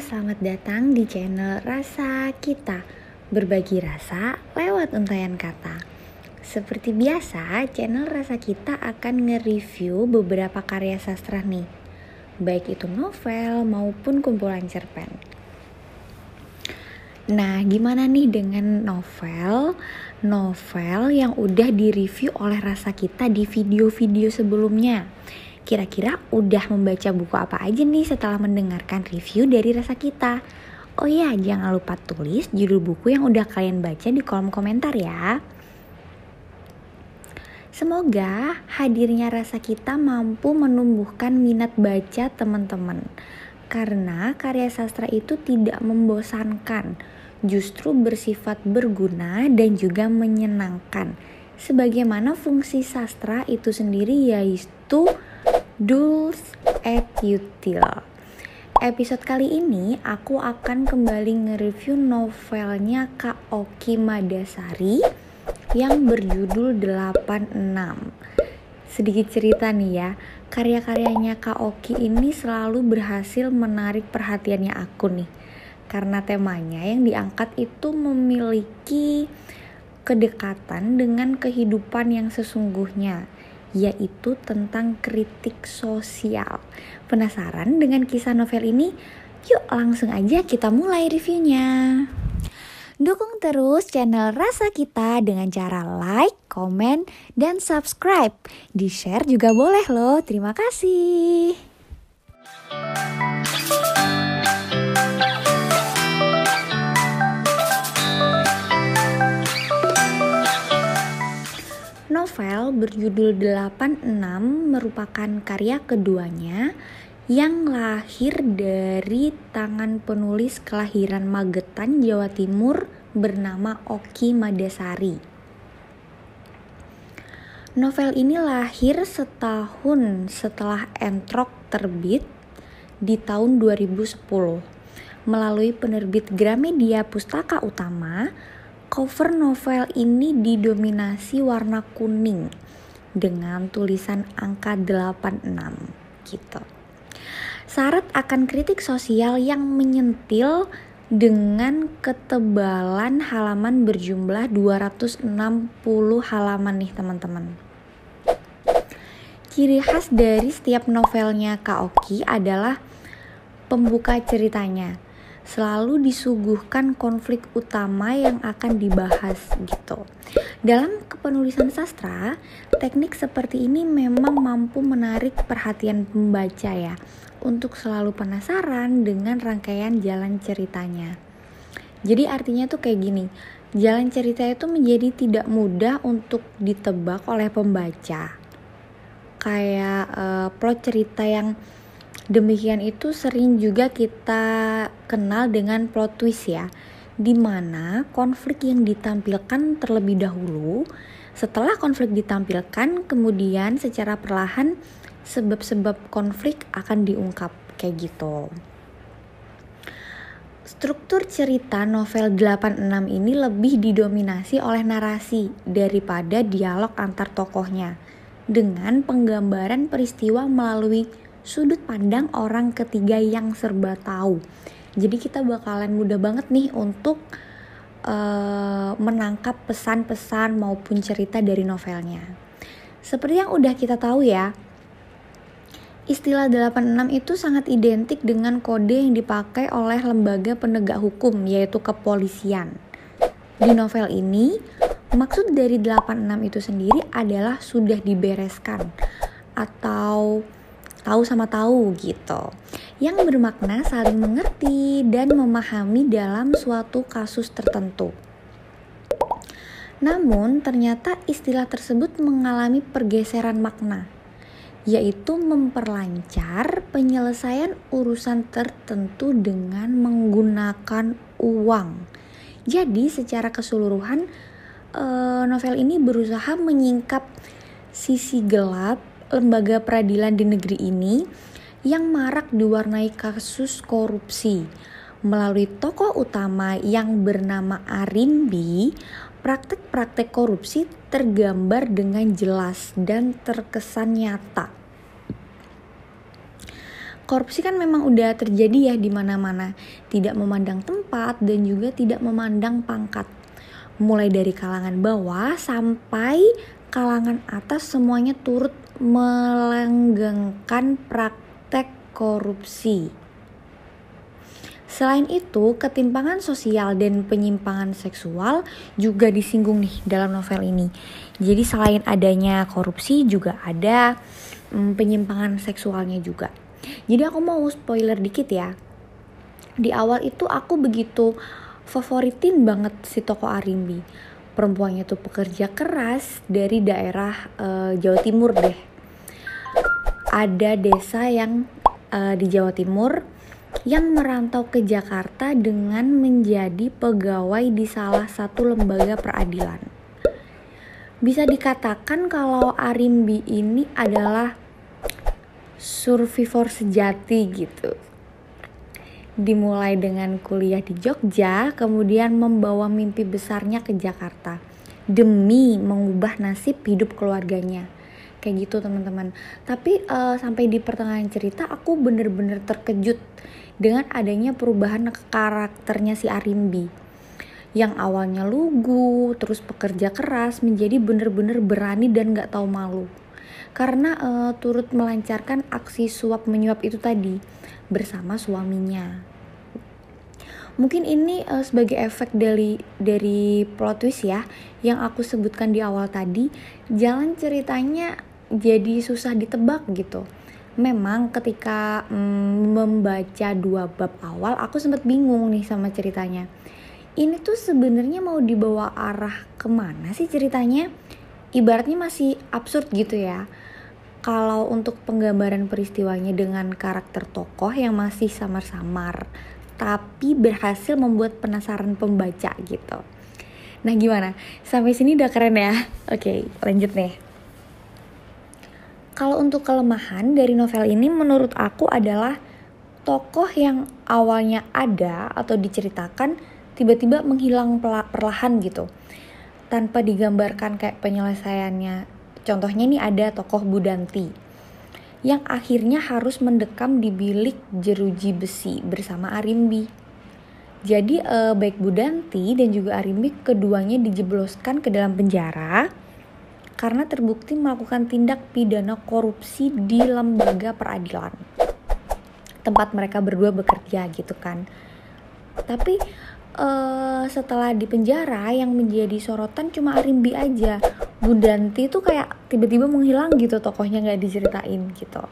selamat datang di channel Rasa Kita. Berbagi rasa lewat untayan kata. Seperti biasa, channel Rasa Kita akan nge-review beberapa karya sastra nih, baik itu novel maupun kumpulan cerpen. Nah, gimana nih dengan novel yang udah direview oleh Rasa Kita di video-video sebelumnya? Kira-kira udah membaca buku apa aja nih setelah mendengarkan review dari Rasa Kita? Oh iya, jangan lupa tulis judul buku yang udah kalian baca di kolom komentar ya. Semoga hadirnya Rasa Kita mampu menumbuhkan minat baca teman-teman. Karena karya sastra itu tidak membosankan, justru bersifat berguna dan juga menyenangkan. Sebagaimana fungsi sastra itu sendiri yaitu Dulce et Utile. Episode kali ini aku akan kembali nge-review novelnya Kak Oki Madasari yang berjudul 86. Sedikit cerita nih ya, karya-karyanya Kak Oki ini selalu berhasil menarik perhatiannya aku nih. Karena temanya yang diangkat itu memiliki kedekatan dengan kehidupan yang sesungguhnya, yaitu tentang kritik sosial. Penasaran dengan kisah novel ini? Yuk langsung aja kita mulai reviewnya. Dukung terus channel Rasa Kita dengan cara like, komen, dan subscribe. Di-share juga boleh loh, terima kasih. Novel berjudul 86 merupakan karya keduanya yang lahir dari tangan penulis kelahiran Magetan, Jawa Timur bernama Oki Madasari. Novel ini lahir setahun setelah Entrok terbit di tahun 2010 melalui penerbit Gramedia Pustaka Utama. Cover novel ini didominasi warna kuning dengan tulisan angka 86 gitu. Syarat akan kritik sosial yang menyentil dengan ketebalan halaman berjumlah 260 halaman nih teman-teman. Ciri khas dari setiap novelnya Kak Oki adalah pembuka ceritanya. Selalu disuguhkan konflik utama yang akan dibahas gitu. Dalam kepenulisan sastra, teknik seperti ini memang mampu menarik perhatian pembaca ya, untuk selalu penasaran dengan rangkaian jalan ceritanya. Jadi artinya tuh kayak gini, jalan cerita itu menjadi tidak mudah untuk ditebak oleh pembaca. Kayak plot cerita yang demikian itu sering juga kita kenal dengan plot twist ya, dimana konflik yang ditampilkan terlebih dahulu. Setelah konflik ditampilkan, kemudian secara perlahan sebab-sebab konflik akan diungkap kayak gitu. Struktur cerita novel 86 ini lebih didominasi oleh narasi daripada dialog antar tokohnya, dengan penggambaran peristiwa melalui sudut pandang orang ketiga yang serba tahu. Jadi kita bakalan mudah banget nih untuk menangkap pesan-pesan maupun cerita dari novelnya. Seperti yang udah kita tahu ya, istilah 86 itu sangat identik dengan kode yang dipakai oleh lembaga penegak hukum, yaitu kepolisian. Di novel ini, maksud dari 86 itu sendiri adalah sudah dibereskan atau tahu sama tahu gitu, yang bermakna saling mengerti dan memahami dalam suatu kasus tertentu. Namun ternyata istilah tersebut mengalami pergeseran makna, yaitu memperlancar penyelesaian urusan tertentu dengan menggunakan uang. Jadi secara keseluruhan novel ini berusaha menyingkap sisi gelap lembaga peradilan di negeri ini yang marak diwarnai kasus korupsi. Melalui tokoh utama yang bernama Arimbi, praktek-praktek korupsi tergambar dengan jelas dan terkesan nyata. korupsi kan memang udah terjadi ya di mana-mana, tidak memandang tempat dan juga tidak memandang pangkat. Mulai dari kalangan bawah sampai kalangan atas semuanya turut melanggengkan praktek korupsi. Selain itu, ketimpangan sosial dan penyimpangan seksual juga disinggung nih dalam novel ini. Jadi selain adanya korupsi juga ada penyimpangan seksualnya juga. Jadi aku mau spoiler dikit ya. Di awal itu aku begitu favoritin banget si tokoh Arimbi. Perempuannya tuh pekerja keras dari daerah Jawa Timur deh. Ada desa yang di Jawa Timur yang merantau ke Jakarta dengan menjadi pegawai di salah satu lembaga peradilan. Bisa dikatakan kalau Arimbi ini adalah survivor sejati gitu. Dimulai dengan kuliah di Jogja, kemudian membawa mimpi besarnya ke Jakarta demi mengubah nasib hidup keluarganya. Kayak gitu teman-teman. Tapi sampai di pertengahan cerita aku bener-bener terkejut dengan adanya perubahan karakternya si Arimbi. Yang awalnya lugu, terus pekerja keras, menjadi bener-bener berani dan gak tahu malu. Karena turut melancarkan aksi suap menyuap itu tadi bersama suaminya. Mungkin ini sebagai efek dari plot twist ya yang aku sebutkan di awal tadi. Jalan ceritanya jadi susah ditebak gitu. Memang ketika membaca 2 bab awal aku sempat bingung nih sama ceritanya. Ini tuh sebenarnya mau dibawa arah kemana sih ceritanya? Ibaratnya masih absurd gitu ya. Kalau untuk penggambaran peristiwanya dengan karakter tokoh yang masih samar-samar, tapi berhasil membuat penasaran pembaca gitu. Nah gimana? Sampai sini udah keren ya? Oke, lanjut nih. Kalau untuk kelemahan dari novel ini menurut aku adalah tokoh yang awalnya ada atau diceritakan tiba-tiba menghilang perlahan gitu. Tanpa digambarkan kayak penyelesaiannya. Contohnya nih ada tokoh Budanti yang akhirnya harus mendekam di bilik jeruji besi bersama Arimbi. Jadi baik Budanti dan juga Arimbi keduanya dijebloskan ke dalam penjara karena terbukti melakukan tindak pidana korupsi di lembaga peradilan tempat mereka berdua bekerja gitu kan. Tapi setelah di penjara yang menjadi sorotan cuma Arimbi aja. Budanti tuh kayak tiba-tiba menghilang gitu, tokohnya gak diceritain gitu.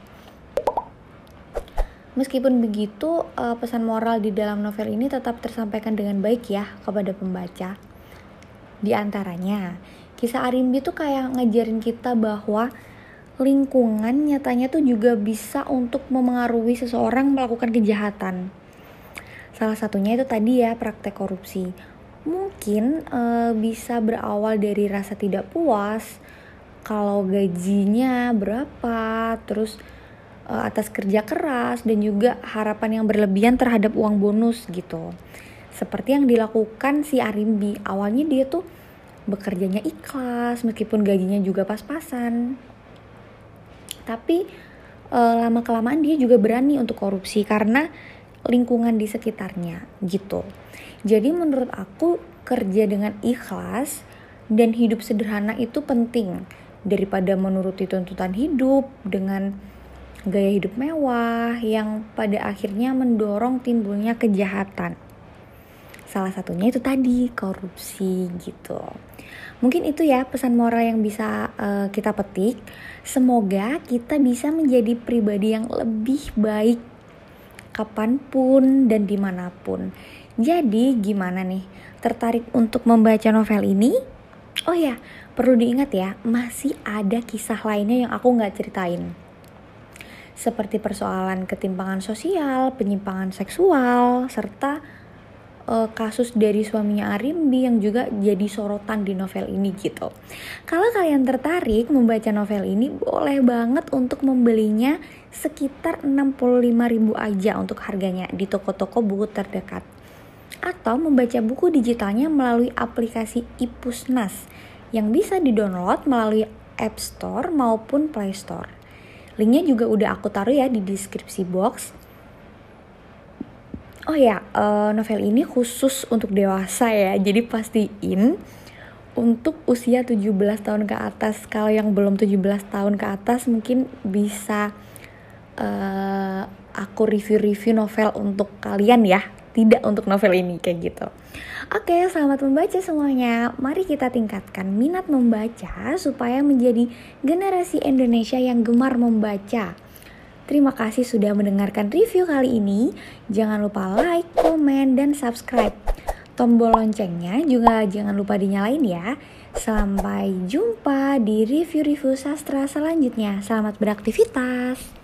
Meskipun begitu, pesan moral di dalam novel ini tetap tersampaikan dengan baik ya kepada pembaca. Di antaranya, kisah Arimbi tuh kayak ngajarin kita bahwa lingkungan nyatanya tuh juga bisa untuk memengaruhi seseorang melakukan kejahatan. Salah satunya itu tadi ya praktek korupsi. Mungkin bisa berawal dari rasa tidak puas kalau gajinya berapa, terus atas kerja keras dan juga harapan yang berlebihan terhadap uang bonus gitu. Seperti yang dilakukan si Arimbi. Awalnya dia tuh bekerjanya ikhlas meskipun gajinya juga pas-pasan. Tapi lama-kelamaan dia juga berani untuk korupsi karena lingkungan di sekitarnya gitu. Jadi menurut aku kerja dengan ikhlas dan hidup sederhana itu penting daripada menuruti tuntutan hidup dengan gaya hidup mewah yang pada akhirnya mendorong timbulnya kejahatan. Salah satunya itu tadi korupsi gitu. Mungkin itu ya pesan moral yang bisa kita petik. Semoga kita bisa menjadi pribadi yang lebih baik kapanpun dan dimanapun. Jadi gimana nih? Tertarik untuk membaca novel ini? Oh ya, perlu diingat ya, masih ada kisah lainnya yang aku gak ceritain. Seperti persoalan ketimpangan sosial, penyimpangan seksual, serta kasus dari suaminya Arimbi yang juga jadi sorotan di novel ini gitu. Kalau kalian tertarik membaca novel ini, boleh banget untuk membelinya sekitar 65.000 aja untuk harganya di toko-toko buku terdekat. Atau membaca buku digitalnya melalui aplikasi iPusnas yang bisa didownload melalui App Store maupun Play Store. Linknya juga udah aku taruh ya di deskripsi box. Oh ya, novel ini khusus untuk dewasa ya, jadi pastiin untuk usia 17 tahun ke atas. Kalau yang belum 17 tahun ke atas mungkin bisa aku review novel untuk kalian ya, tidak untuk novel ini kayak gitu. Oke, selamat membaca semuanya. Mari kita tingkatkan minat membaca supaya menjadi generasi Indonesia yang gemar membaca. Terima kasih sudah mendengarkan review kali ini. Jangan lupa like, komen, dan subscribe. Tombol loncengnya juga jangan lupa dinyalain ya. Sampai jumpa di review-review sastra selanjutnya. Selamat beraktivitas.